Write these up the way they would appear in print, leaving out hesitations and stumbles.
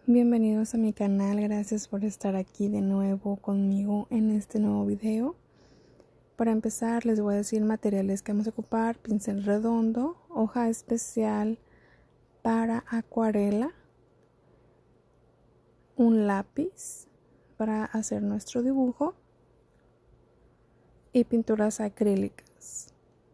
Bienvenidos a mi canal, gracias por estar aquí de nuevo conmigo en este nuevo video. Para empezar les voy a decir materiales que vamos a ocupar: pincel redondo, hoja especial para acuarela, un lápiz para hacer nuestro dibujo y pinturas acrílicas.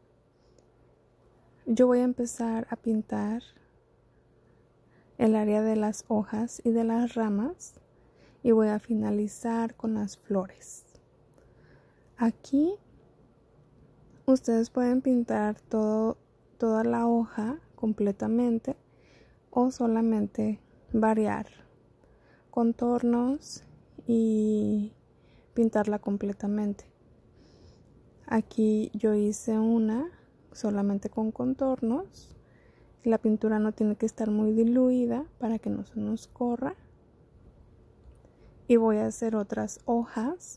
Yo voy a empezar a pintar el área de las hojas y de las ramas y voy a finalizar con las flores. Aquí ustedes pueden pintar toda la hoja completamente o solamente variar contornos y pintarla completamente. Aquí yo hice una solamente con contornos. La pintura no tiene que estar muy diluida para que no se nos corra. Y voy a hacer otras hojas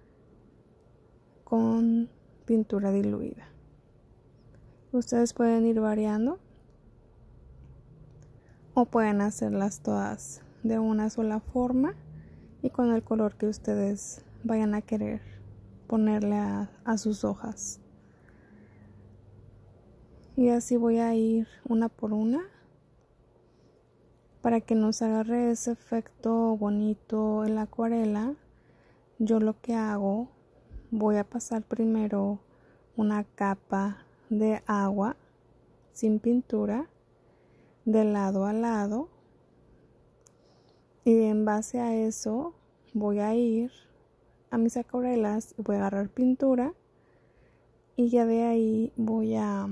con pintura diluida. Ustedes pueden ir variando o pueden hacerlas todas de una sola forma y con el color que ustedes vayan a querer ponerle a sus hojas. Y así voy a ir una por una para que nos agarre ese efecto bonito en la acuarela. Yo lo que hago, voy a pasar primero una capa de agua sin pintura de lado a lado y en base a eso voy a ir a mis acuarelas y voy a agarrar pintura y ya de ahí voy a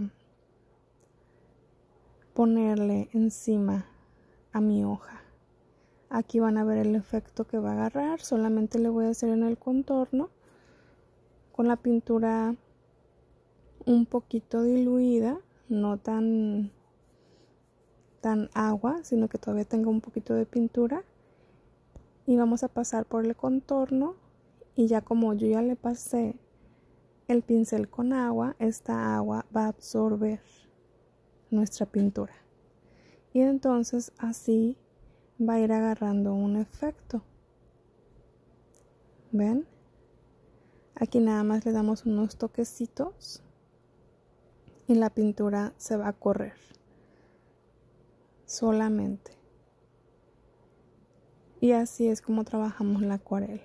ponerle encima a mi hoja. Aquí van a ver el efecto que va a agarrar. Solamente le voy a hacer en el contorno con la pintura un poquito diluida, no tan agua, sino que todavía tenga un poquito de pintura, y vamos a pasar por el contorno y ya como yo ya le pasé el pincel con agua, esta agua va a absorber nuestra pintura y entonces así va a ir agarrando un efecto. ¿Ven? Aquí nada más le damos unos toquecitos y la pintura se va a correr solamente. Y así es como trabajamos la acuarela.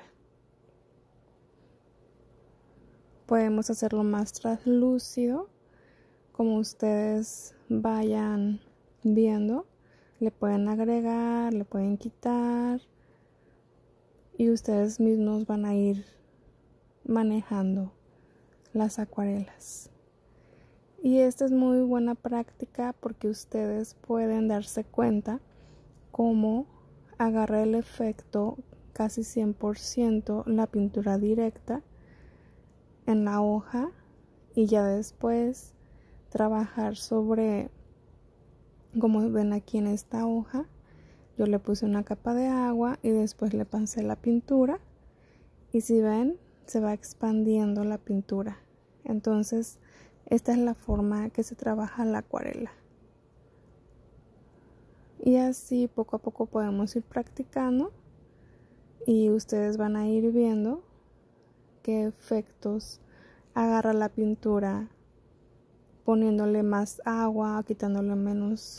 Podemos hacerlo más translúcido, como ustedes vayan viendo. Le pueden agregar, le pueden quitar y ustedes mismos van a ir manejando las acuarelas. Y esta es muy buena práctica porque ustedes pueden darse cuenta cómo agarra el efecto casi 100% la pintura directa en la hoja y ya después trabajar sobre, como ven aquí en esta hoja, yo le puse una capa de agua y después le pasé la pintura y si ven se va expandiendo la pintura. Entonces esta es la forma que se trabaja la acuarela. Y así poco a poco podemos ir practicando y ustedes van a ir viendo qué efectos agarra la pintura poniéndole más agua, quitándole menos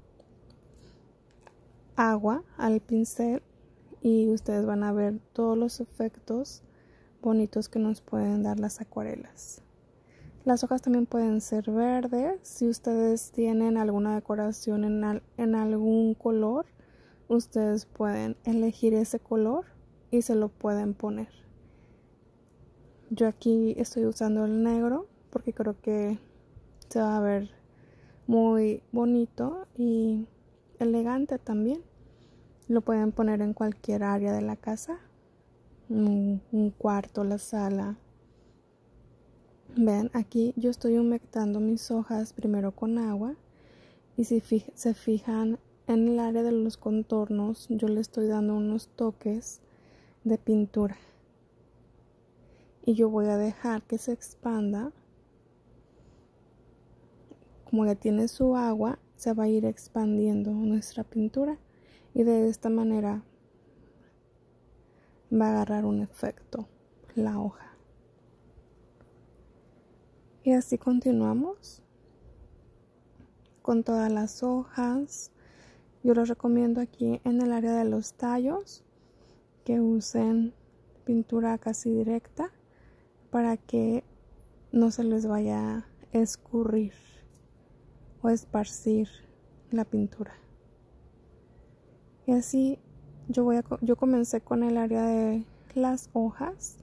agua al pincel, y ustedes van a ver todos los efectos bonitos que nos pueden dar las acuarelas. Las hojas también pueden ser verdes. Si ustedes tienen alguna decoración en algún color, ustedes pueden elegir ese color y se lo pueden poner. Yo aquí estoy usando el negro porque creo que se va a ver muy bonito y elegante también. Lo pueden poner en cualquier área de la casa, un cuarto, la sala. Ven, aquí yo estoy humectando mis hojas primero con agua y si se fijan en el área de los contornos, yo le estoy dando unos toques de pintura y yo voy a dejar que se expanda. Como ya tiene su agua, se va a ir expandiendo nuestra pintura y de esta manera va a agarrar un efecto la hoja. Y así continuamos con todas las hojas. Yo les recomiendo aquí en el área de los tallos que usen pintura casi directa para que no se les vaya a escurrir o esparcir la pintura. Y así yo comencé con el área de las hojas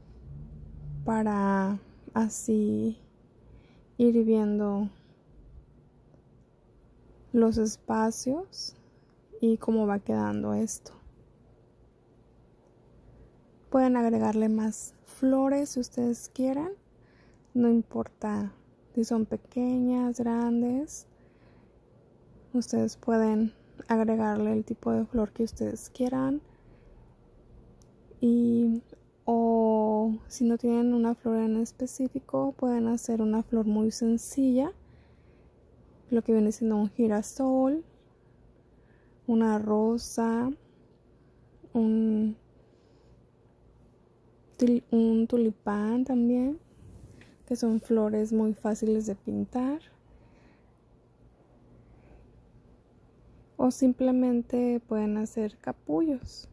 para así ir viendo los espacios y cómo va quedando esto. Pueden agregarle más flores si ustedes quieran, no importa si son pequeñas, grandes. Ustedes pueden agregarle el tipo de flor que ustedes quieran, o si no tienen una flor en específico, pueden hacer una flor muy sencilla, lo que viene siendo un girasol, una rosa, un tulipán también, que son flores muy fáciles de pintar. O simplemente pueden hacer capullos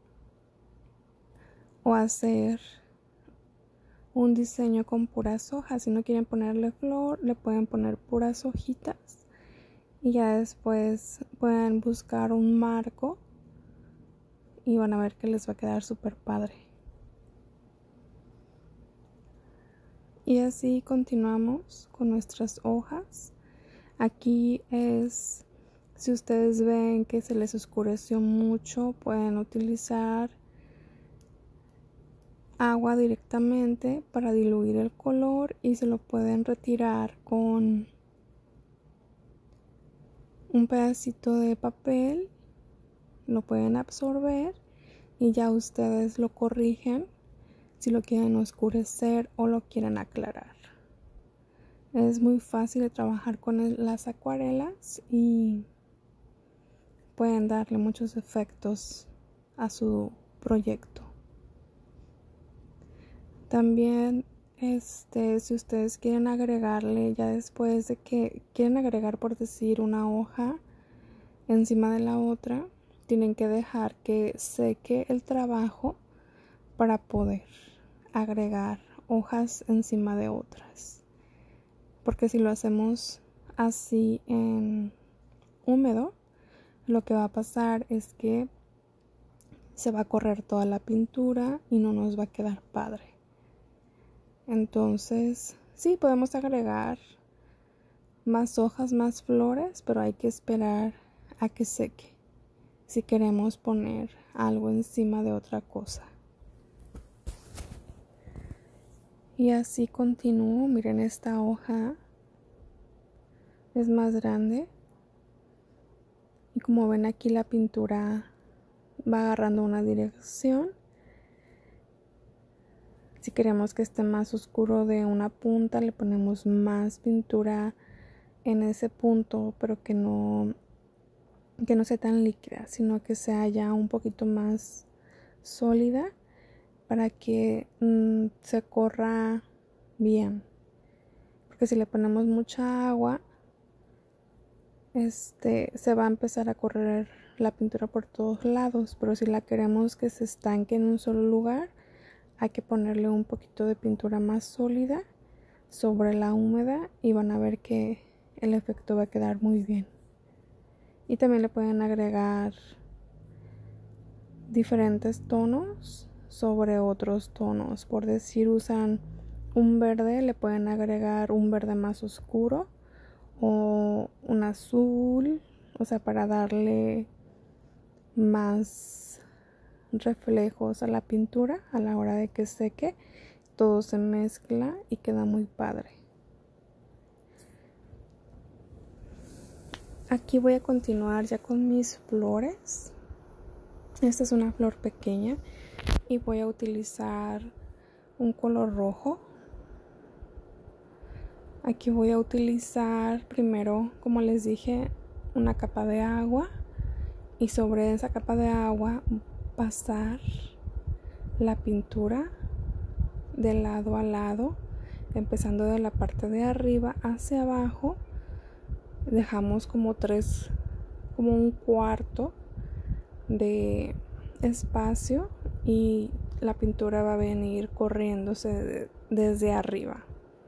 o hacer un diseño con puras hojas. Si no quieren ponerle flor, le pueden poner puras hojitas y ya después pueden buscar un marco y van a ver que les va a quedar súper padre. Y así continuamos con nuestras hojas. Aquí es, si ustedes ven que se les oscureció mucho, pueden utilizar agua directamente para diluir el color y se lo pueden retirar con un pedacito de papel, lo pueden absorber y ya ustedes lo corrigen si lo quieren oscurecer o lo quieren aclarar. Es muy fácil de trabajar con las acuarelas y pueden darle muchos efectos a su proyecto. También si ustedes quieren agregarle, ya después de que quieren agregar, por decir, una hoja encima de la otra, tienen que dejar que seque el trabajo para poder agregar hojas encima de otras, porque si lo hacemos así en húmedo, lo que va a pasar es que se va a correr toda la pintura y no nos va a quedar padre. Entonces sí, podemos agregar más hojas, más flores, pero hay que esperar a que seque si queremos poner algo encima de otra cosa. Y así continúo. Miren, esta hoja es más grande y como ven aquí la pintura va agarrando una dirección. Si queremos que esté más oscuro de una punta, le ponemos más pintura en ese punto, pero que no sea tan líquida, sino que sea ya un poquito más sólida para que se corra bien. Porque si le ponemos mucha agua, se va a empezar a correr la pintura por todos lados, pero si la queremos que se estanque en un solo lugar, hay que ponerle un poquito de pintura más sólida sobre la húmeda y van a ver que el efecto va a quedar muy bien. Y también le pueden agregar diferentes tonos sobre otros tonos. Por decir, usan un verde, le pueden agregar un verde más oscuro o un azul, o sea, para darle más reflejos a la pintura a la hora de que seque. Todo se mezcla y queda muy padre. Aquí voy a continuar ya con mis flores. Esta es una flor pequeña y voy a utilizar un color rojo. Aquí voy a utilizar primero, como les dije, una capa de agua y sobre esa capa de agua pasar la pintura de lado a lado, empezando de la parte de arriba hacia abajo. Dejamos como un cuarto de espacio y la pintura va a venir corriéndose desde arriba.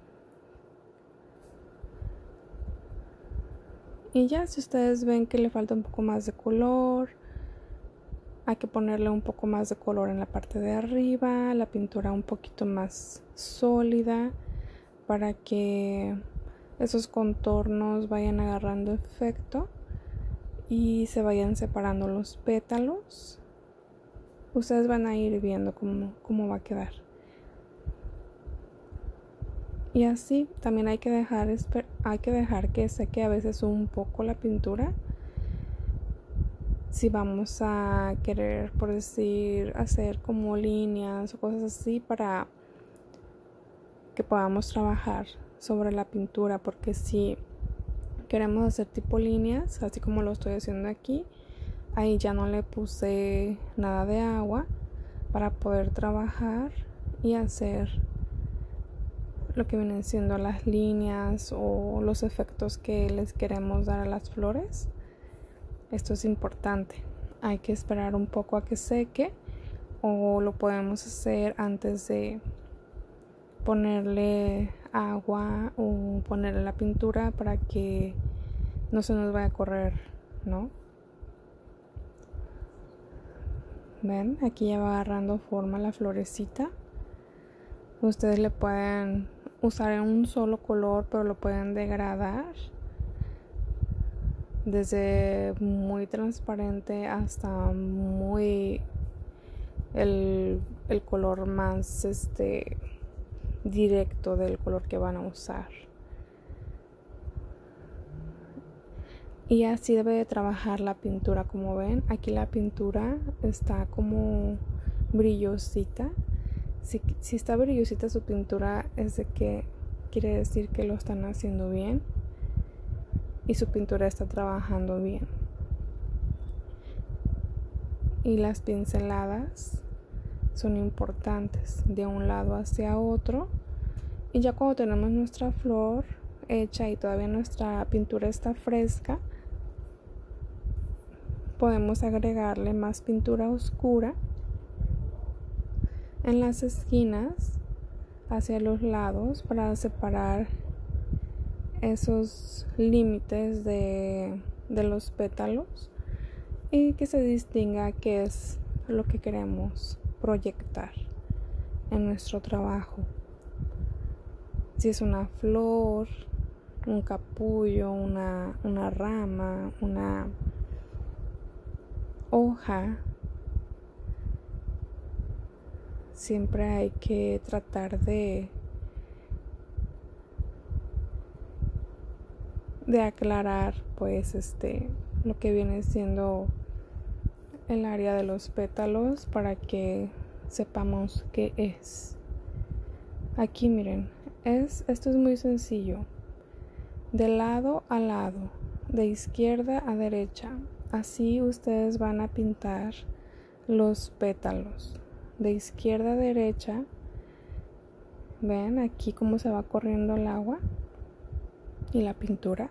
Y ya, si ustedes ven que le falta un poco más de color, hay que ponerle un poco más de color en la parte de arriba, la pintura un poquito más sólida para que esos contornos vayan agarrando efecto y se vayan separando los pétalos. Ustedes van a ir viendo cómo va a quedar. Y así también hay que dejar que seque a veces un poco la pintura. Si vamos a querer, por decir, hacer como líneas o cosas así para que podamos trabajar sobre la pintura, porque si queremos hacer tipo líneas, así como lo estoy haciendo aquí, ahí ya no le puse nada de agua para poder trabajar y hacer lo que vienen siendo las líneas o los efectos que les queremos dar a las flores. Esto es importante. Hay que esperar un poco a que seque, o lo podemos hacer antes de ponerle agua o ponerle la pintura para que no se nos vaya a correr, ¿no? Ven, aquí ya va agarrando forma la florecita. Ustedes le pueden usar en un solo color, pero lo pueden degradar desde muy transparente hasta muy el color más directo del color que van a usar. Y así debe de trabajar la pintura. Como ven, aquí la pintura está como brillosita. Si está brillosita su pintura, es de que quiere decir que lo están haciendo bien y su pintura está trabajando bien. Y las pinceladas son importantes de un lado hacia otro. Y ya cuando tenemos nuestra flor hecha y todavía nuestra pintura está fresca, podemos agregarle más pintura oscura en las esquinas hacia los lados para separar esos límites de los pétalos y que se distinga qué es lo que queremos proyectar en nuestro trabajo. Si es una flor, un capullo, una rama, una hoja, siempre hay que tratar de aclarar pues lo que viene siendo el área de los pétalos para que sepamos qué es. Aquí miren, esto es muy sencillo. De lado a lado, de izquierda a derecha, así ustedes van a pintar los pétalos. De izquierda a derecha, ven aquí cómo se va corriendo el agua y la pintura.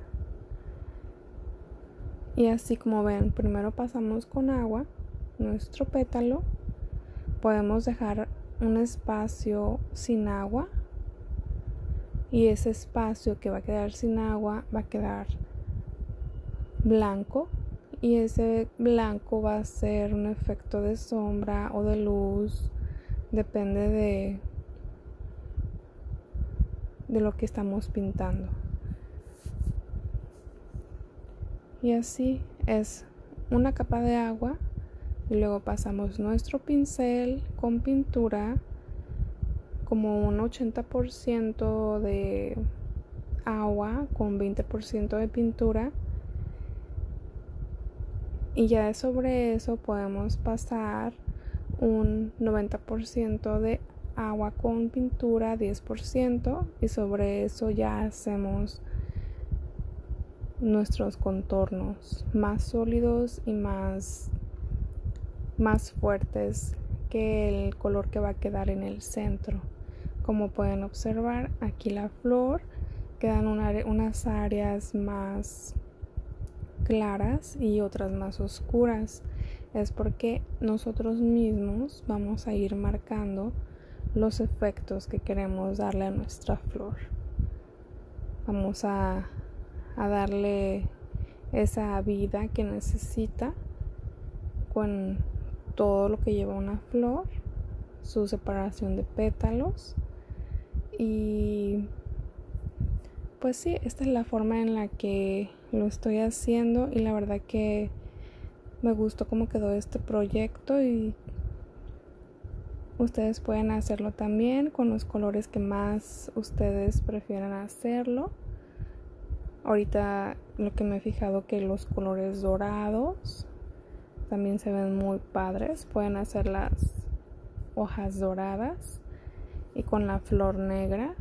Y así como ven, primero pasamos con agua nuestro pétalo, podemos dejar un espacio sin agua y ese espacio que va a quedar sin agua va a quedar blanco, y ese blanco va a ser un efecto de sombra o de luz, depende de lo que estamos pintando. Y así es una capa de agua y luego pasamos nuestro pincel con pintura, como un 80% de agua con 20% de pintura, y ya sobre eso podemos pasar un 90% de agua con pintura, 10%, y sobre eso ya hacemos nuestros contornos más sólidos y más fuertes que el color que va a quedar en el centro. Como pueden observar, aquí la flor quedan unas áreas más claras y otras más oscuras. Es porque nosotros mismos vamos a ir marcando los efectos que queremos darle a nuestra flor. Vamos a darle esa vida que necesita con todo lo que lleva una flor, su separación de pétalos. Y pues sí, esta es la forma en la que lo estoy haciendo, y la verdad que me gustó cómo quedó este proyecto, y ustedes pueden hacerlo también con los colores que más ustedes prefieran hacerlo. Ahorita lo que me he fijado que los colores dorados también se ven muy padres. Pueden hacer las hojas doradas y con la flor negra,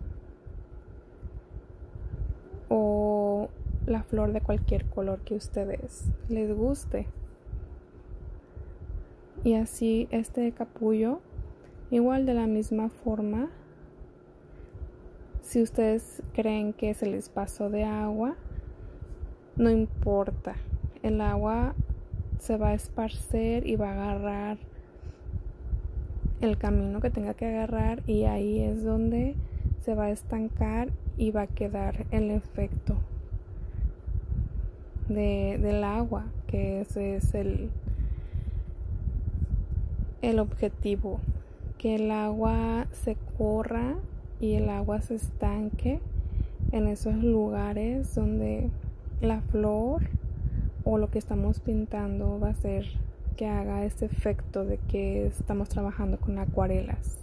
o la flor de cualquier color que ustedes les guste. Y así este capullo, igual de la misma forma. Si ustedes creen que se les pasó de agua, no importa, el agua se va a esparcer y va a agarrar el camino que tenga que agarrar, y ahí es donde se va a estancar y va a quedar el efecto del agua, que ese es el objetivo, que el agua se corra y el agua se estanque en esos lugares donde la flor o lo que estamos pintando va a hacer que haga ese efecto de que estamos trabajando con acuarelas.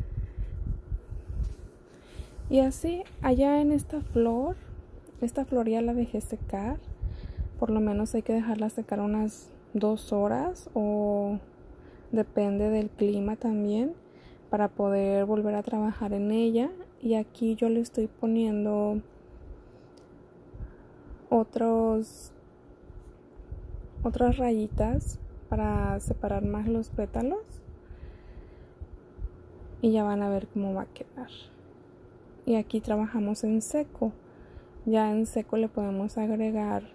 Y así, allá en esta flor ya la dejé secar. Por lo menos hay que dejarla secar unas 2 horas, o depende del clima también, para poder volver a trabajar en ella. Y aquí yo le estoy poniendo otras rayitas para separar más los pétalos, y ya van a ver cómo va a quedar. Y aquí trabajamos en seco. Ya en seco le podemos agregar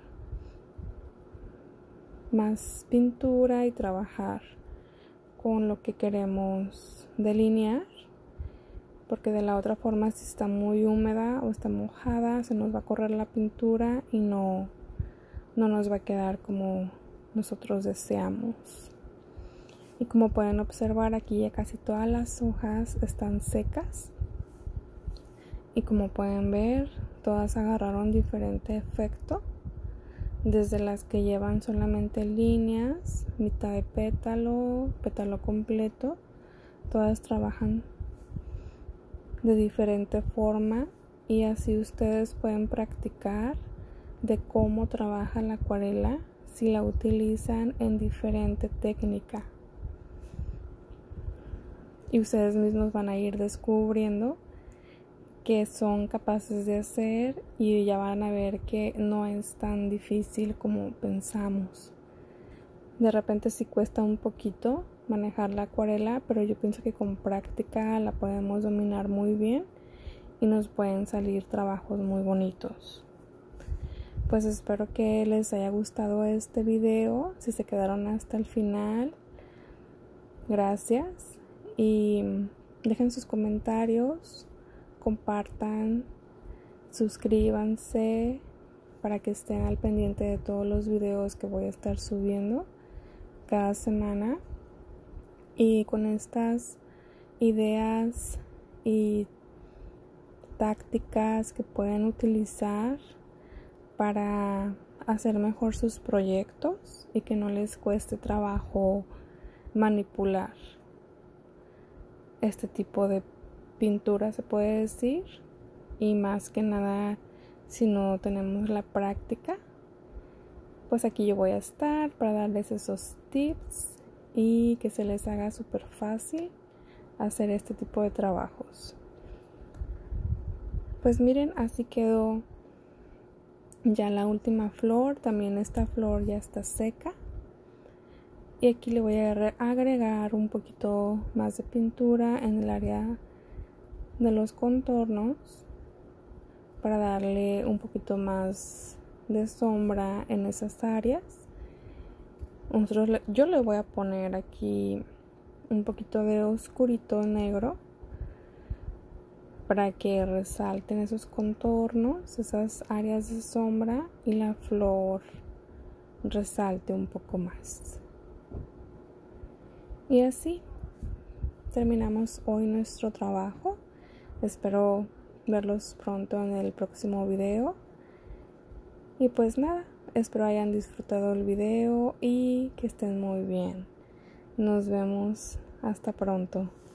más pintura y trabajar con lo que queremos delinear, porque de la otra forma, si está muy húmeda o está mojada, se nos va a correr la pintura y no nos va a quedar como nosotros deseamos. Y como pueden observar, aquí ya casi todas las hojas están secas, y como pueden ver, todas agarraron diferente efecto, desde las que llevan solamente líneas, mitad de pétalo completo. Todas trabajan de diferente forma, y así ustedes pueden practicar de cómo trabaja la acuarela si la utilizan en diferente técnica, y ustedes mismos van a ir descubriendo que son capaces de hacer, y ya van a ver que no es tan difícil como pensamos. De repente sí cuesta un poquito manejar la acuarela, pero yo pienso que con práctica la podemos dominar muy bien y nos pueden salir trabajos muy bonitos. Pues espero que les haya gustado este video. Si se quedaron hasta el final, gracias, y dejen sus comentarios, compartan, suscríbanse para que estén al pendiente de todos los videos que voy a estar subiendo cada semana. Y con estas ideas y tácticas que pueden utilizar para hacer mejor sus proyectos y que no les cueste trabajo manipular este tipo de pintura, se puede decir, y más que nada si no tenemos la práctica, pues aquí yo voy a estar para darles esos tips y que se les haga súper fácil hacer este tipo de trabajos. Pues miren, así quedó Ya la última flor, también esta flor ya está seca. Y aquí le voy a agregar un poquito más de pintura en el área de los contornos para darle un poquito más de sombra en esas áreas. Yo le voy a poner aquí un poquito de oscurito negro para que resalten esos contornos, esas áreas de sombra, y la flor resalte un poco más. Y así terminamos hoy nuestro trabajo. Espero verlos pronto en el próximo video. Y pues nada, espero hayan disfrutado el video y que estén muy bien. Nos vemos hasta pronto.